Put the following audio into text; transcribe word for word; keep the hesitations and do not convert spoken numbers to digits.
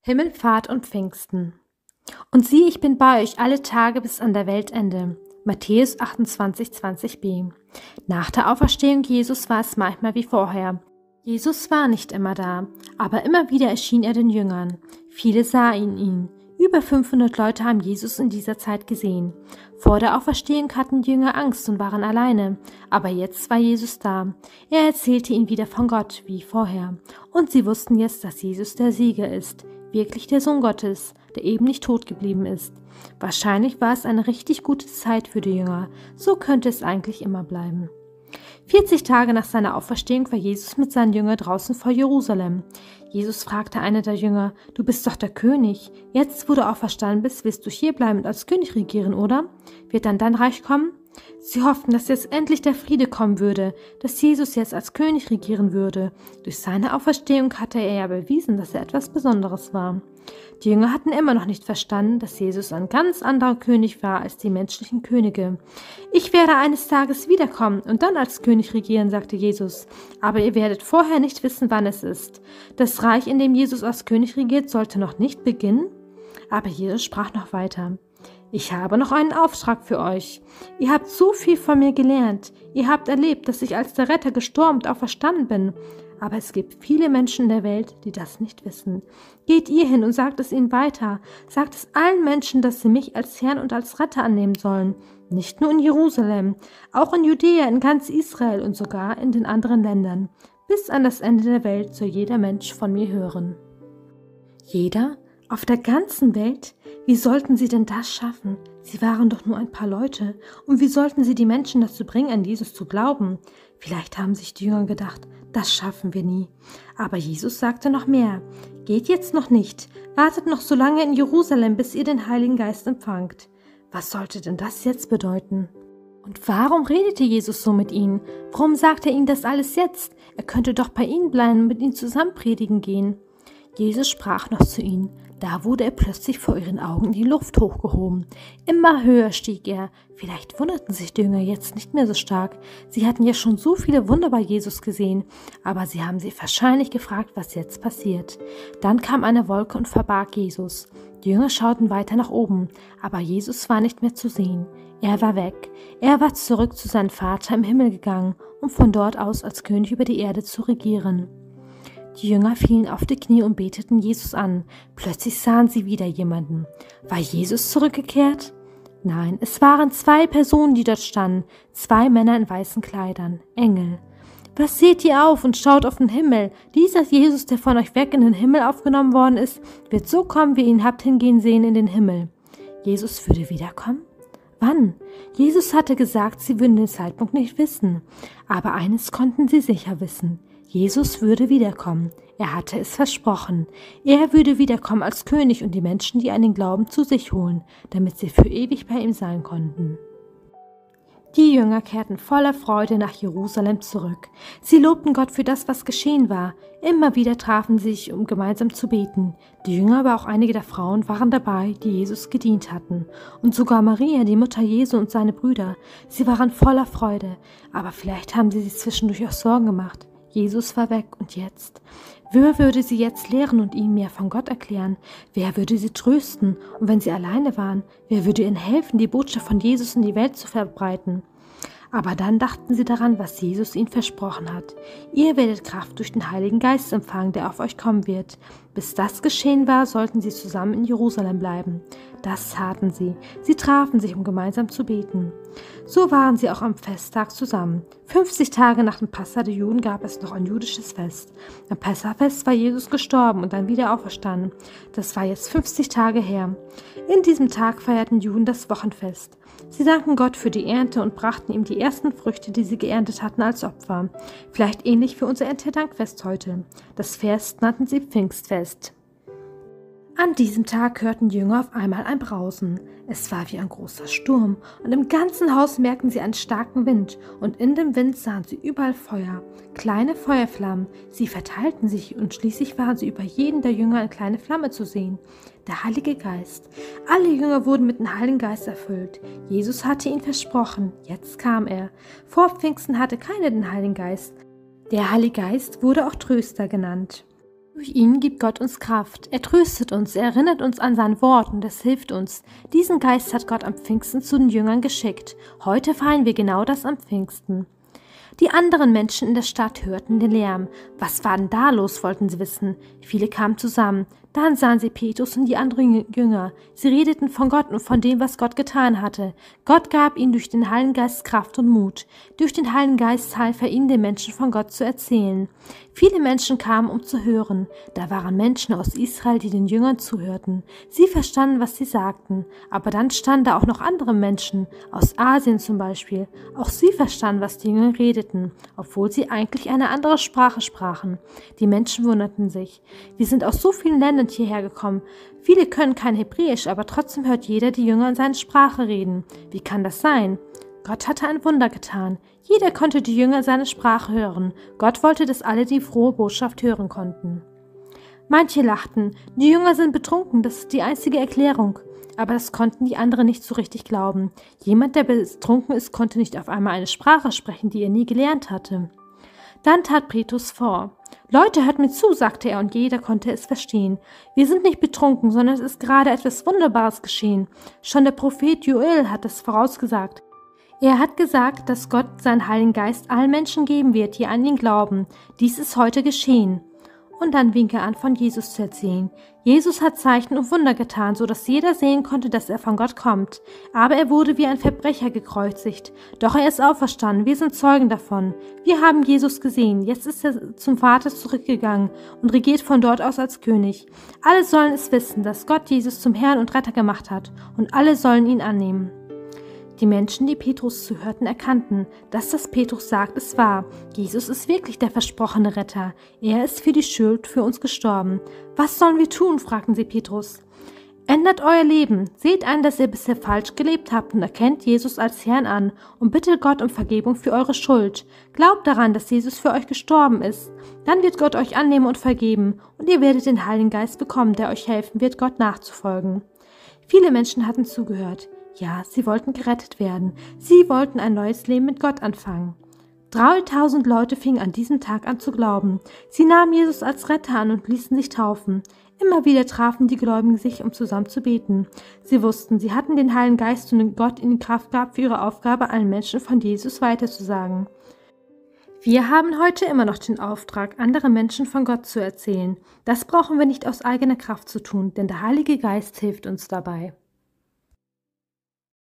Himmelfahrt und Pfingsten. Und siehe, ich bin bei euch alle Tage bis an der Weltende. Matthäus achtundzwanzig, zwanzig b. Nach der Auferstehung Jesus war es manchmal wie vorher. Jesus war nicht immer da, aber immer wieder erschien er den Jüngern. Viele sahen ihn. Über fünfhundert Leute haben Jesus in dieser Zeit gesehen. Vor der Auferstehung hatten die Jünger Angst und waren alleine, aber jetzt war Jesus da. Er erzählte ihnen wieder von Gott, wie vorher. Und sie wussten jetzt, dass Jesus der Sieger ist, wirklich der Sohn Gottes, der eben nicht tot geblieben ist. Wahrscheinlich war es eine richtig gute Zeit für die Jünger. So könnte es eigentlich immer bleiben. vierzig Tage nach seiner Auferstehung war Jesus mit seinen Jüngern draußen vor Jerusalem. Jesus fragte einer der Jünger: Du bist doch der König. Jetzt, wo du auferstanden bist, willst du hierbleiben und als König regieren, oder? Wird dann dein Reich kommen? Sie hofften, dass jetzt endlich der Friede kommen würde, dass Jesus jetzt als König regieren würde. Durch seine Auferstehung hatte er ja bewiesen, dass er etwas Besonderes war. Die Jünger hatten immer noch nicht verstanden, dass Jesus ein ganz anderer König war als die menschlichen Könige. Ich werde eines Tages wiederkommen und dann als König regieren, sagte Jesus. Aber ihr werdet vorher nicht wissen, wann es ist. Das Reich, in dem Jesus als König regiert, sollte noch nicht beginnen. Aber Jesus sprach noch weiter. Ich habe noch einen Auftrag für euch. Ihr habt so viel von mir gelernt. Ihr habt erlebt, dass ich als der Retter gestorben und auferstanden bin. Aber es gibt viele Menschen in der Welt, die das nicht wissen. Geht ihr hin und sagt es ihnen weiter. Sagt es allen Menschen, dass sie mich als Herrn und als Retter annehmen sollen. Nicht nur in Jerusalem, auch in Judäa, in ganz Israel und sogar in den anderen Ländern. Bis an das Ende der Welt soll jeder Mensch von mir hören. Jeder? Auf der ganzen Welt? Wie sollten sie denn das schaffen? Sie waren doch nur ein paar Leute. Und wie sollten sie die Menschen dazu bringen, an Jesus zu glauben? Vielleicht haben sich die Jünger gedacht, das schaffen wir nie. Aber Jesus sagte noch mehr. Geht jetzt noch nicht. Wartet noch so lange in Jerusalem, bis ihr den Heiligen Geist empfangt. Was sollte denn das jetzt bedeuten? Und warum redete Jesus so mit ihnen? Warum sagte er ihnen das alles jetzt? Er könnte doch bei ihnen bleiben und mit ihnen zusammen predigen gehen. Jesus sprach noch zu ihnen. Da wurde er plötzlich vor ihren Augen in die Luft hochgehoben. Immer höher stieg er. Vielleicht wunderten sich die Jünger jetzt nicht mehr so stark. Sie hatten ja schon so viele Wunder bei Jesus gesehen. Aber sie haben sich wahrscheinlich gefragt, was jetzt passiert. Dann kam eine Wolke und verbarg Jesus. Die Jünger schauten weiter nach oben, aber Jesus war nicht mehr zu sehen. Er war weg. Er war zurück zu seinem Vater im Himmel gegangen, um von dort aus als König über die Erde zu regieren. Die Jünger fielen auf die Knie und beteten Jesus an. Plötzlich sahen sie wieder jemanden. War Jesus zurückgekehrt? Nein, es waren zwei Personen, die dort standen. Zwei Männer in weißen Kleidern. Engel. Was seht ihr auf und schaut auf den Himmel? Dieser Jesus, der von euch weg in den Himmel aufgenommen worden ist, wird so kommen, wie ihr ihn habt hingehen sehen in den Himmel. Jesus würde wiederkommen? Wann? Jesus hatte gesagt, sie würden den Zeitpunkt nicht wissen. Aber eines konnten sie sicher wissen. Jesus würde wiederkommen. Er hatte es versprochen. Er würde wiederkommen als König und die Menschen, die an den Glauben, zu sich holen, damit sie für ewig bei ihm sein konnten. Die Jünger kehrten voller Freude nach Jerusalem zurück. Sie lobten Gott für das, was geschehen war. Immer wieder trafen sie sich, um gemeinsam zu beten. Die Jünger, aber auch einige der Frauen waren dabei, die Jesus gedient hatten. Und sogar Maria, die Mutter Jesu, und seine Brüder. Sie waren voller Freude. Aber vielleicht haben sie sich zwischendurch auch Sorgen gemacht. Jesus war weg und jetzt? Wer würde sie jetzt lehren und ihnen mehr von Gott erklären? Wer würde sie trösten? Und wenn sie alleine waren, wer würde ihnen helfen, die Botschaft von Jesus in die Welt zu verbreiten? Aber dann dachten sie daran, was Jesus ihnen versprochen hat. Ihr werdet Kraft durch den Heiligen Geist empfangen, der auf euch kommen wird. Bis das geschehen war, sollten sie zusammen in Jerusalem bleiben. Das taten sie. Sie trafen sich, um gemeinsam zu beten. So waren sie auch am Festtag zusammen. fünfzig Tage nach dem Passa der Juden gab es noch ein jüdisches Fest. Am Passafest war Jesus gestorben und dann wieder auferstanden. Das war jetzt fünfzig Tage her. In diesem Tag feierten Juden das Wochenfest. Sie dankten Gott für die Ernte und brachten ihm die ersten Früchte, die sie geerntet hatten, als Opfer. Vielleicht ähnlich für unser Erntedankfest heute. Das Fest nannten sie Pfingstfest. An diesem Tag hörten die Jünger auf einmal ein Brausen. Es war wie ein großer Sturm, und im ganzen Haus merkten sie einen starken Wind, und in dem Wind sahen sie überall Feuer, kleine Feuerflammen. Sie verteilten sich, und schließlich waren sie über jeden der Jünger eine kleine Flamme zu sehen. Der Heilige Geist. Alle Jünger wurden mit dem Heiligen Geist erfüllt. Jesus hatte ihnen versprochen, jetzt kam er. Vor Pfingsten hatte keiner den Heiligen Geist. Der Heilige Geist wurde auch Tröster genannt. Durch ihn gibt Gott uns Kraft. Er tröstet uns, er erinnert uns an sein Wort und es hilft uns. Diesen Geist hat Gott am Pfingsten zu den Jüngern geschickt. Heute feiern wir genau das am Pfingsten. Die anderen Menschen in der Stadt hörten den Lärm. Was war denn da los, wollten sie wissen. Viele kamen zusammen. Dann sahen sie Petrus und die anderen Jünger. Sie redeten von Gott und von dem, was Gott getan hatte. Gott gab ihnen durch den Heiligen Geist Kraft und Mut. Durch den Heiligen Geist half er ihnen, den Menschen von Gott zu erzählen. Viele Menschen kamen, um zu hören. Da waren Menschen aus Israel, die den Jüngern zuhörten. Sie verstanden, was sie sagten. Aber dann standen da auch noch andere Menschen, aus Asien zum Beispiel. Auch sie verstanden, was die Jünger redeten, obwohl sie eigentlich eine andere Sprache sprachen. Die Menschen wunderten sich. Wir sind aus so vielen Ländern hierher gekommen. Viele können kein Hebräisch, aber trotzdem hört jeder die Jünger in seiner Sprache reden. Wie kann das sein? Gott hatte ein Wunder getan. Jeder konnte die Jünger in seiner Sprache hören. Gott wollte, dass alle die frohe Botschaft hören konnten. Manche lachten, die Jünger sind betrunken, das ist die einzige Erklärung. Aber das konnten die anderen nicht so richtig glauben. Jemand, der betrunken ist, konnte nicht auf einmal eine Sprache sprechen, die er nie gelernt hatte. Dann tat Petrus vor. Leute, hört mir zu, sagte er, und jeder konnte es verstehen. Wir sind nicht betrunken, sondern es ist gerade etwas Wunderbares geschehen. Schon der Prophet Joel hat es vorausgesagt. Er hat gesagt, dass Gott seinen Heiligen Geist allen Menschen geben wird, die an ihn glauben. Dies ist heute geschehen. Und dann fing er an, von Jesus zu erzählen. Jesus hat Zeichen und Wunder getan, so dass jeder sehen konnte, dass er von Gott kommt. Aber er wurde wie ein Verbrecher gekreuzigt. Doch er ist auferstanden, wir sind Zeugen davon. Wir haben Jesus gesehen, jetzt ist er zum Vater zurückgegangen und regiert von dort aus als König. Alle sollen es wissen, dass Gott Jesus zum Herrn und Retter gemacht hat, und alle sollen ihn annehmen. Die Menschen, die Petrus zuhörten, erkannten, dass das Petrus sagt, es wahr. Jesus ist wirklich der versprochene Retter. Er ist für die Schuld für uns gestorben. Was sollen wir tun? Fragten sie Petrus. Ändert euer Leben. Seht ein, dass ihr bisher falsch gelebt habt und erkennt Jesus als Herrn an und bittet Gott um Vergebung für eure Schuld. Glaubt daran, dass Jesus für euch gestorben ist. Dann wird Gott euch annehmen und vergeben und ihr werdet den Heiligen Geist bekommen, der euch helfen wird, Gott nachzufolgen. Viele Menschen hatten zugehört. Ja, sie wollten gerettet werden. Sie wollten ein neues Leben mit Gott anfangen. Dreitausend Leute fingen an diesem Tag an zu glauben. Sie nahmen Jesus als Retter an und ließen sich taufen. Immer wieder trafen die Gläubigen sich, um zusammen zu beten. Sie wussten, sie hatten den Heiligen Geist und Gott ihnen Kraft gab, für ihre Aufgabe, allen Menschen von Jesus weiterzusagen. Wir haben heute immer noch den Auftrag, anderen Menschen von Gott zu erzählen. Das brauchen wir nicht aus eigener Kraft zu tun, denn der Heilige Geist hilft uns dabei.